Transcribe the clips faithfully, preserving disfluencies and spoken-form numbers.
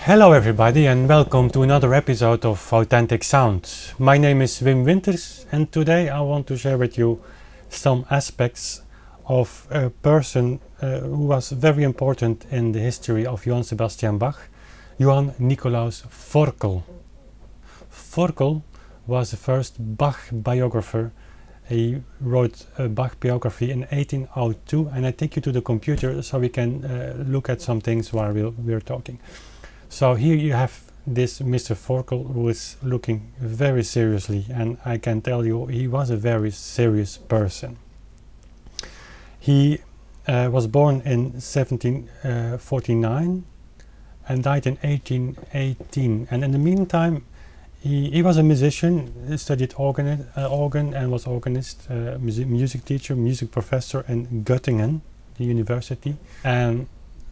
Hello everybody and welcome to another episode of Authentic Sound. My name is Wim Winters and today I want to share with you some aspects of a person uh, who was very important in the history of Johann Sebastian Bach, Johann Nicolaus Forkel. Forkel was the first Bach biographer. He wrote a Bach biography in eighteen oh two, and I take you to the computer so we can uh, look at some things while we're, we're talking. So here you have this Mister Forkel who is looking very seriously, and I can tell you he was a very serious person. He uh, was born in seventeen forty-nine and died in eighteen eighteen, and in the meantime he, he was a musician. He studied organ, uh, organ and was organist, uh, music, music teacher, music professor in Göttingen, the university, and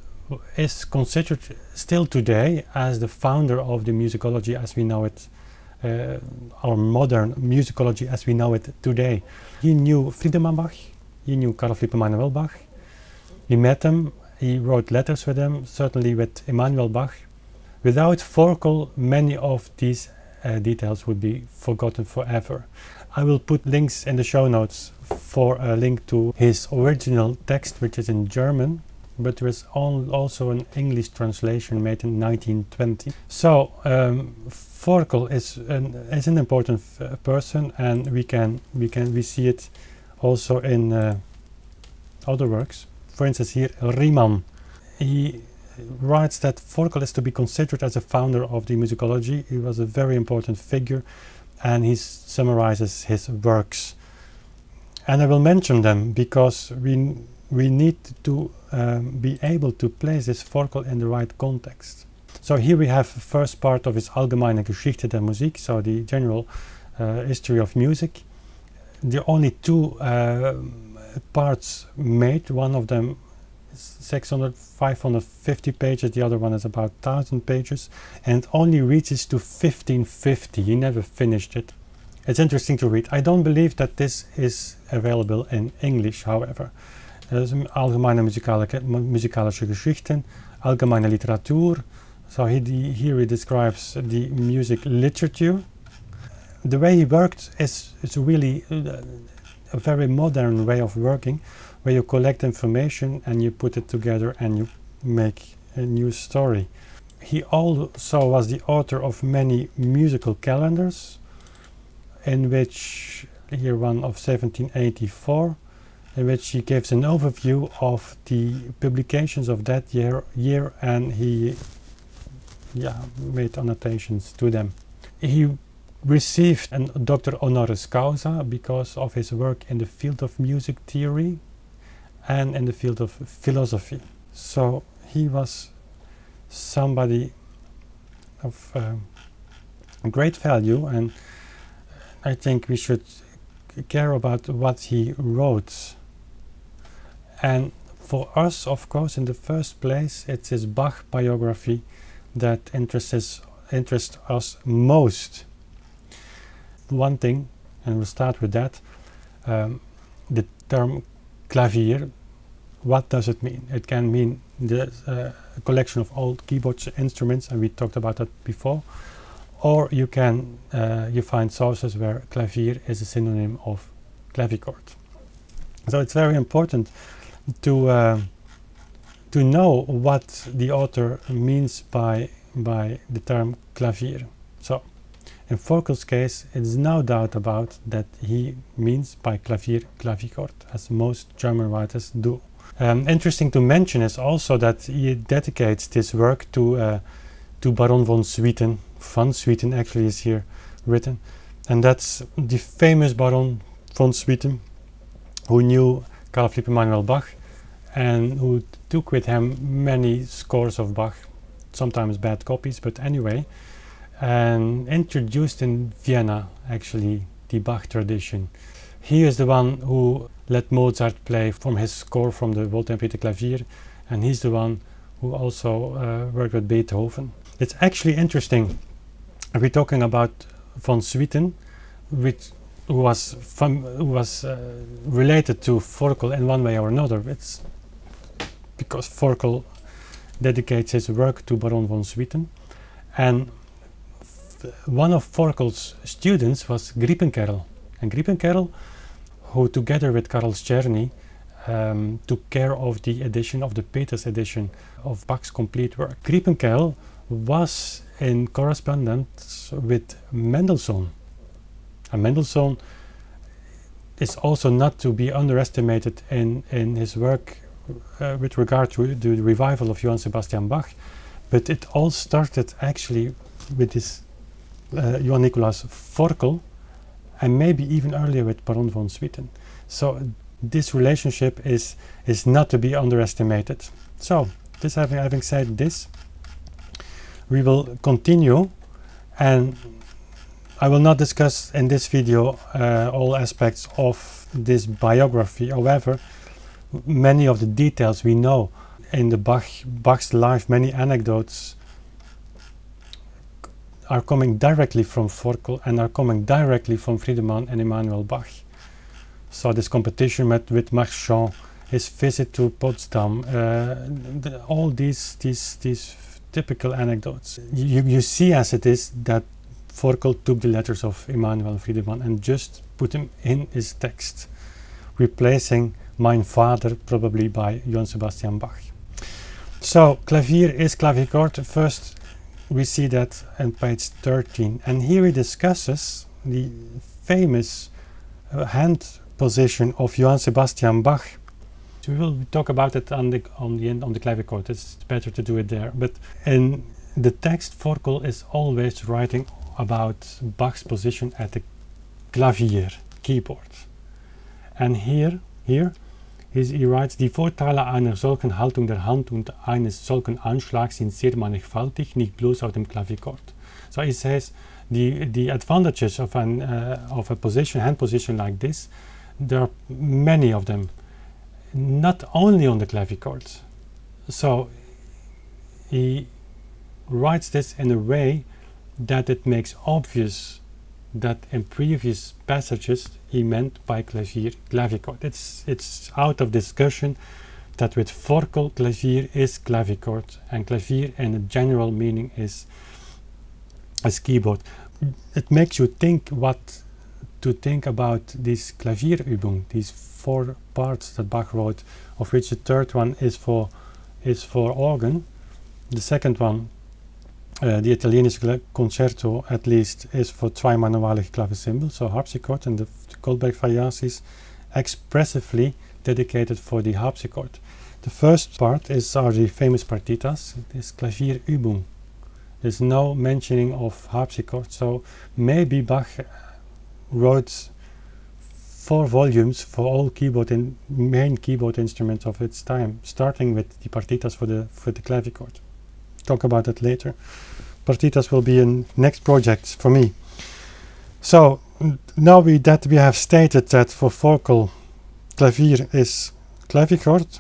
is considered still today as the founder of the musicology as we know it, uh, our modern musicology as we know it today. He knew Friedemann Bach, he knew Carl Philipp Emanuel Bach, he met him, he wrote letters with him, certainly with Emanuel Bach. Without Forkel, many of these uh, details would be forgotten forever. I will put links in the show notes for a link to his original text, which is in German, but there is also an English translation made in nineteen twenty. So um, Forkel is an, is an important uh, person, and we can we can we see it also in uh, other works. For instance, here Riemann, he writes that Forkel is to be considered as a founder of the musicology. He was a very important figure, and he summarizes his works. And I will mention them because we we need to um, be able to place this Forkel in the right context. So here we have the first part of his Allgemeine Geschichte der Musik, so the general uh, history of music. The only two uh, parts made, one of them is six hundred, five hundred fifty pages, the other one is about one thousand pages, and it only reaches to fifteen fifty. He never finished it. It's interesting to read. I don't believe that this is available in English, however. Allgemeine musikalische Geschichten, Allgemeine Literatur. So he, the, here he describes the music literature. The way he worked is, is really uh, a very modern way of working, where you collect information and you put it together and you make a new story. He also was the author of many musical calendars, in which, here one of seventeen eighty-four, in which he gives an overview of the publications of that year, year and he yeah, made annotations to them. He received a doctor honoris causa because of his work in the field of music theory and in the field of philosophy. So he was somebody of uh, great value, and I think we should care about what he wrote. And for us, of course, in the first place, it's his Bach biography that interests, interests us most. One thing, and we'll start with that, um, the term clavier, what does it mean? It can mean the uh, collection of old keyboard instruments, and we talked about that before, or you can uh, you find sources where clavier is a synonym of clavichord. So it's very important to uh, to know what the author means by by the term clavier. So in Forkel's case, it's no doubt about that he means by clavier clavichord, as most German writers do. Um, interesting to mention is also that he dedicates this work to uh, to Baron von Swieten. Van Swieten actually is here written, and that's the famous Baron von Swieten, who knew Carl Philipp Emanuel Bach and who took with him many scores of Bach, sometimes bad copies, but anyway, and introduced in Vienna actually the Bach tradition. He is the one who let Mozart play from his score from the Wohltemperiertes Klavier, and he's the one who also uh, worked with Beethoven. It's actually interesting. We're talking about von Swieten, which who was from, who was uh, related to Forkel in one way or another. It's because Forkel dedicates his work to Baron von Swieten, And one of Forkel's students was Griepenkerel. And Griepenkerel, who together with Karl Czerny um, took care of the edition of the Peters edition of Bach's complete work. Griepenkerel was in correspondence with Mendelssohn. And Mendelssohn is also not to be underestimated in, in his work uh, with regard to the revival of Johann Sebastian Bach. But it all started actually with this uh, Johann Nicolaas Forkel, and maybe even earlier with Baron von Swieten. So this relationship is is not to be underestimated. So this having having said this, we will continue, and I will not discuss in this video uh, all aspects of this biography. However, many of the details we know in the Bach Bach's life, many anecdotes are coming directly from Forkel and are coming directly from Friedemann and Emanuel Bach. So this competition met, with Marchand, his visit to Potsdam, uh, the, all these these these typical anecdotes. You, you see as it is that Forkel took the letters of Emanuel Friedemann and just put them in his text, replacing Mein Vater probably by Johann Sebastian Bach. So Klavier is Klavichord. First we see that on page thirteen, and here he discusses the famous uh, hand position of Johann Sebastian Bach. So we will talk about it on the on the end on the clavichord. It's better to do it there. But in the text, Forkel is always writing about Bach's position at the clavier, keyboard. And here, here, he writes: Die Vorteile einer solchen Haltung der Hand und eines solchen Anschlags sind sehr mannigfaltig, nicht bloß auf dem Klavichord. So he says the the advantages of an uh, of a position, hand position like this, there are many of them, not only on the clavichord. So he writes this in a way that it makes obvious that in previous passages he meant by clavier clavichord. It's it's out of discussion that with Forkel clavier is clavichord, and clavier in a general meaning is as keyboard. It makes you think what to think about this Klavierübung, these four parts that Bach wrote, of which the third one is for is for organ. The second one, uh, the Italienische Concerto, at least, is for trimanualig clavicembal, so harpsichord, and the, the Goldberg Variaties expressively dedicated for the harpsichord. The first part is are the famous partitas. It is Klavierübung. There's no mentioning of harpsichord, so maybe Bach wrote four volumes for all keyboard and main keyboard instruments of its time, starting with the partitas for the for the clavichord. Talk about it later. Partitas will be in next projects for me. So now we that we have stated that for Forkel clavier is clavichord,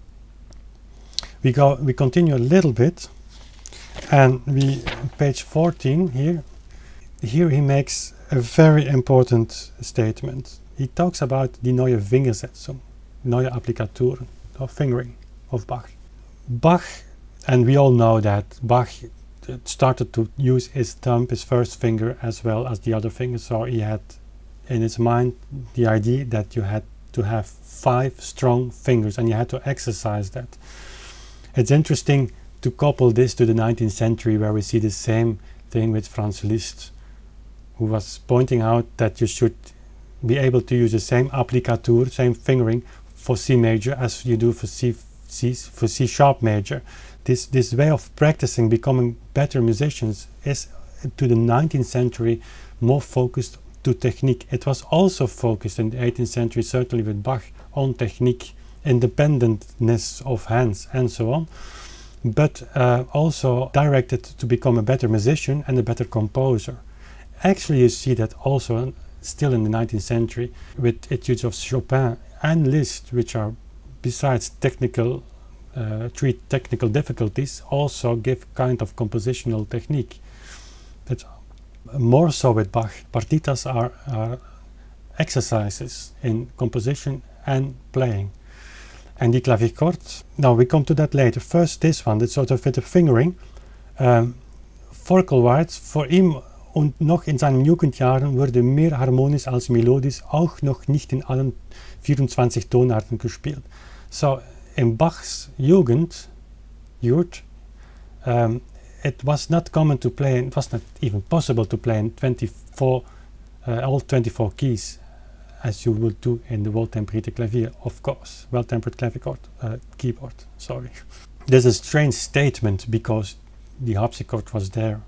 we go we continue a little bit, and we page fourteen here. Here he makes a very important statement. He talks about die neue Fingersetzung, neue Applikaturen, or fingering of Bach. Bach, and we all know that Bach started to use his thumb, his first finger, as well as the other fingers. So he had in his mind the idea that you had to have five strong fingers, and you had to exercise that. It's interesting to couple this to the nineteenth century, where we see the same thing with Franz Liszt, who was pointing out that you should be able to use the same applicatur, same fingering, for C major as you do for C, C for C sharp major. This this way of practicing becoming better musicians is to the nineteenth century more focused to technique. It was also focused in the eighteenth century, certainly with Bach, on technique, independentness of hands and so on, but uh, also directed to become a better musician and a better composer. Actually, you see that also still in the nineteenth century with etudes of Chopin and Liszt, which are, besides technical, uh, three technical difficulties, also give kind of compositional technique. But more so with Bach, partitas are, are exercises in composition and playing. And the clavichord, now we come to that later. First this one, that's sort of with the fingering. Um, Forkel writes, vor ihm und noch in seinen Jugendjahren wurde mehr harmonisch als melodisch, auch noch nicht in allen vierundzwanzig Tonarten gespielt. So, in Bach's Jugend, Youth, um, it was not common to play, it was not even possible to play in twenty-four, uh, all twenty-four keys, as you would do in the well-tempered clavier, of course, well-tempered clavichord, uh, keyboard, sorry. This is a strange statement because the harpsichord was there,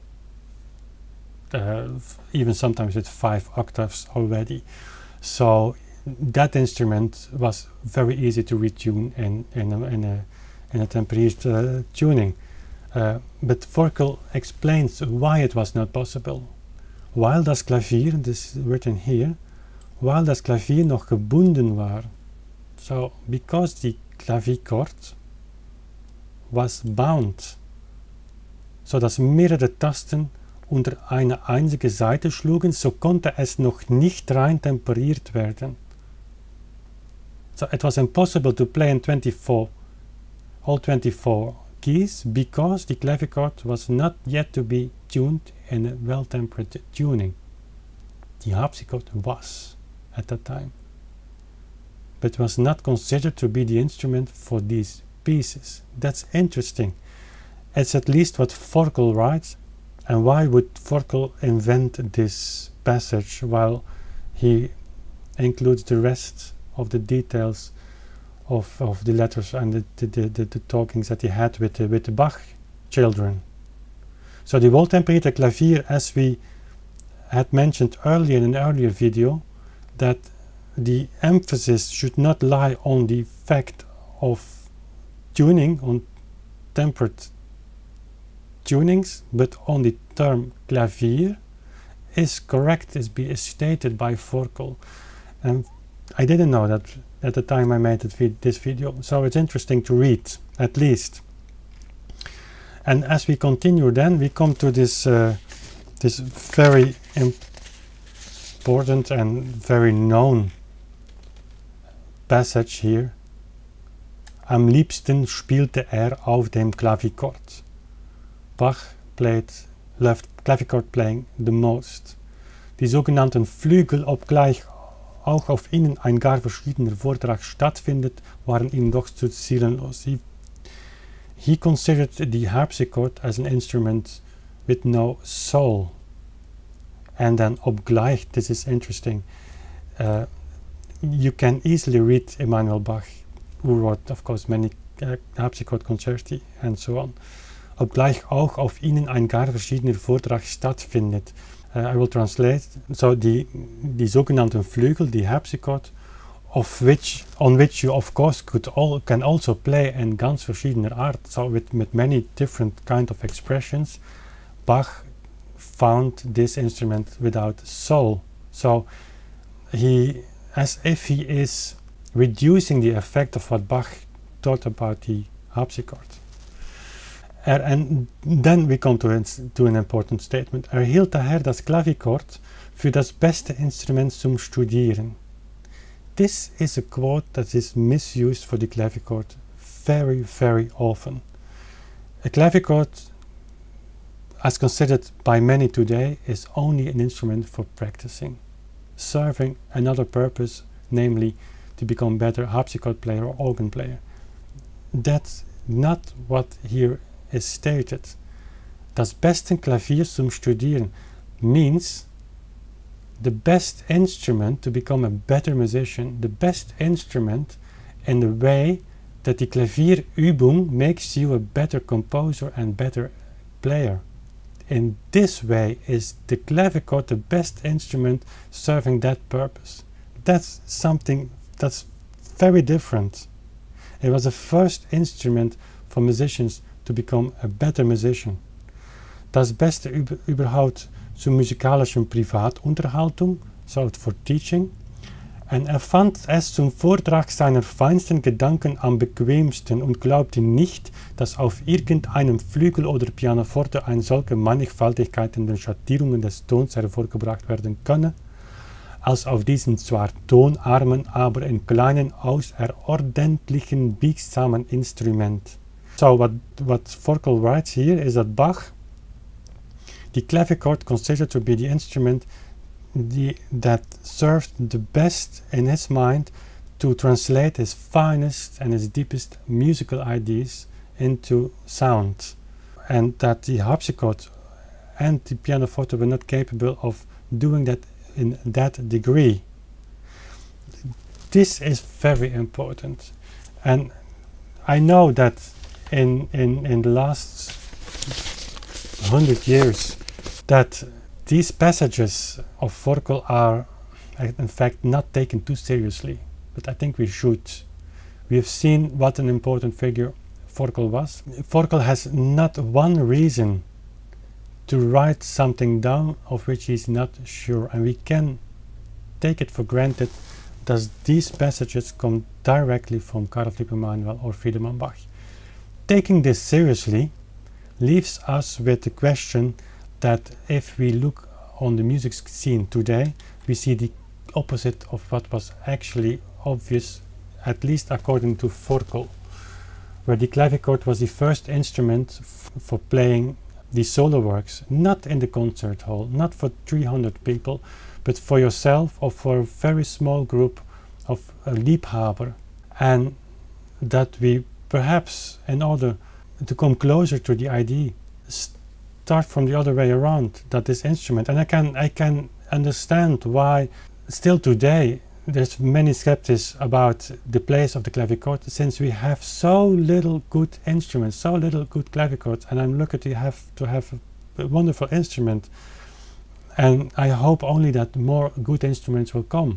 uh, even sometimes with five octaves already. So that instrument was very easy to retune in, in, a, in, a, in a tempered uh, tuning. Uh, but Forkel explains why it was not possible. While das Klavier, this is written here, while das Klavier noch gebunden war. So, because the clavichord was bound, so dass mehrere Tasten unter eine einzige Saite schlugen, so konnte es noch nicht rein temperiert werden. So it was impossible to play in twenty-four, all twenty-four keys because the clavichord was not yet to be tuned in a well-tempered tuning. The harpsichord was at that time, but was not considered to be the instrument for these pieces. That's interesting. It's at least what Forkel writes. And why would Forkel invent this passage while he includes the rest of the details of, of the letters and the, the, the, the, the talkings that he had with the, with the Bach children? So the well-tempered clavier, as we had mentioned earlier in an earlier video, that the emphasis should not lie on the fact of tuning, on tempered tunings, but on the term clavier, is correct, is, be, is stated by Forkel. And I didn't know that at the time I made vid this video, so it's interesting to read, at least. And as we continue then, we come to this, uh, this very important and very known passage here. Am liebsten spielte er auf dem Klavichord. Bach played, loved clavichord playing the most. Die sogenannten Flügel, obgleich auch auf ihnen ein gar verschiedener Vortrag stattfindet, waren ihm doch zu zielenlos. He, he considered the harpsichord as an instrument with no soul. And then obgleich, this is interesting, uh, you can easily read Emanuel Bach, who wrote, of course, many uh, harpsichord concerti and so on. Obgleich auch auf ihnen ein gar verschiedener Vortrag stattfindet. Uh, I will translate. So the the sogenannten Flügel, the harpsichord, of which on which you of course could all can also play in ganz verschiedener Art. So with with many different kind of expressions, Bach found this instrument without soul. So he, as if he is reducing the effect of what Bach thought about the harpsichord. Er, and then we come to, to an important statement. Er hielt daher das Klavichord für das beste Instrument zum Studieren. This is a quote that is misused for the clavichord very, very often. A clavichord, as considered by many today, is only an instrument for practicing, serving another purpose, namely to become better harpsichord player or organ player. That's not what here is stated. Das beste Klavier zum Studieren means the best instrument to become a better musician, the best instrument in the way that the Klavierübung makes you a better composer and better player. In this way is the clavichord the best instrument serving that purpose. That's something that's very different. It was the first instrument for musicians to become a better musician. Das Beste über, überhaupt zur musikalischen Privatunterhaltung, so for teaching, und er fand es zum Vortrag seiner feinsten Gedanken am bequemsten und glaubte nicht, dass auf irgendeinem Flügel oder Pianoforte eine solche Mannigfaltigkeit in den Schattierungen des Tons hervorgebracht werden könne, als auf diesen zwar tonarmen, aber in kleinen, außerordentlichen, biegsamen Instrument. So what, what Forkel writes here is that Bach the clavichord considered to be the instrument the, that served the best in his mind to translate his finest and his deepest musical ideas into sound, and that the harpsichord and the pianoforte were not capable of doing that in that degree. This is very important, and I know that in in in the last hundred years that these passages of Forkel are in fact not taken too seriously, but I think we should. We have seen what an important figure Forkel was. Forkel has not one reason to write something down of which he's not sure, and we can take it for granted that these passages come directly from Carl Philipp Emanuel or Friedemann Bach. Taking this seriously leaves us with the question that if we look on the music scene today, we see the opposite of what was actually obvious, at least according to Forkel, where the clavichord was the first instrument for playing the solo works, not in the concert hall, not for three hundred people, but for yourself or for a very small group of uh, Liebhaber. And that we perhaps, in order to come closer to the idea, start from the other way around, that this instrument, and I can I can understand why still today there's many skeptics about the place of the clavichord, since we have so little good instruments, so little good clavichords, and I'm lucky to have to have a, a wonderful instrument, and I hope only that more good instruments will come.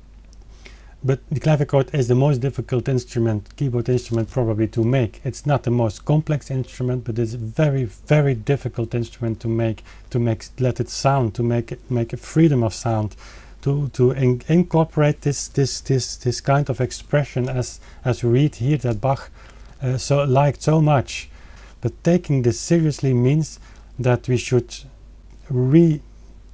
But the clavichord is the most difficult instrument, keyboard instrument probably to make. It's not the most complex instrument, but it's a very, very difficult instrument to make, to make, let it sound, to make it, make a freedom of sound, to to in incorporate this this this this kind of expression as as we read here that Bach uh, so liked so much. But taking this seriously means that we should reinvent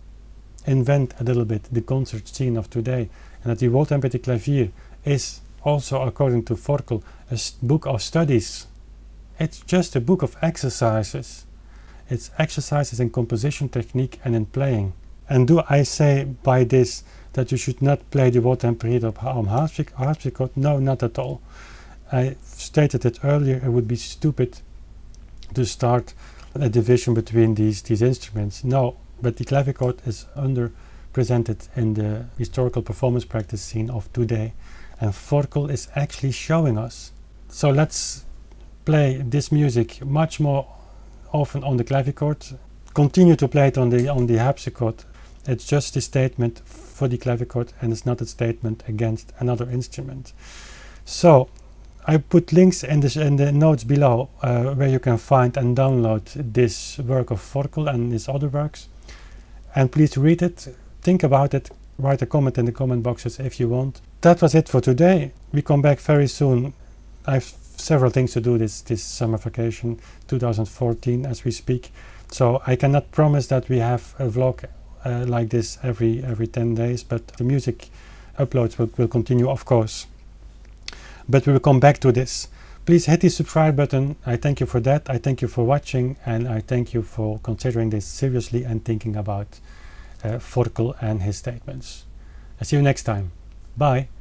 a little bit the concert scene of today, and that the Wohltemperierklavier is also, according to Forkel, a book of studies. It's just a book of exercises. It's exercises in composition technique and in playing. And do I say by this that you should not play the Wohltemperiert on harpsichord? No, not at all. I stated it earlier, it would be stupid to start a division between these, these instruments. No, but the clavichord is underrepresented in the historical performance practice scene of today, and Forkel is actually showing us. So let's play this music much more often on the clavichord. Continue to play it on the on the harpsichord. It's just a statement for the clavichord, and it's not a statement against another instrument. So I put links in, this, in the notes below uh, where you can find and download this work of Forkel and his other works. And please read it, think about it, write a comment in the comment boxes if you want. That was it for today. We come back very soon. I have several things to do this, this summer vacation two thousand fourteen as we speak. So I cannot promise that we have a vlog uh, like this every every ten days, but the music uploads will, will continue, of course. But we will come back to this. Please hit the subscribe button. I thank you for that. I thank you for watching, and I thank you for considering this seriously and thinking about uh, Forkel and his statements. I see you next time. Bye.